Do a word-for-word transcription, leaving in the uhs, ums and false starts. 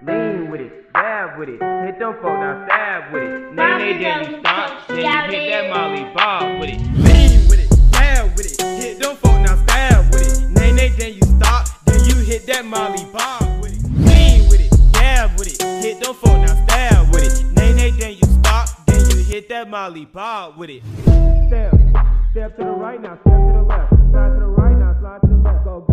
Lean with it, dab with it, hit them folk, now stab with it. Nay, nay, then you stop, then you hit that molly bob with it. Lean with it, dab with it, hit them folk, now stab with it. Nay, nay, then you stop, then you hit that molly bob with it. Lean with it, dab with it, hit them folk, now stab with it. Nay, nay, then you stop, then you hit that molly bob with it. Step, step to the right now, step to the left, slide to the right now, slide to the left, go.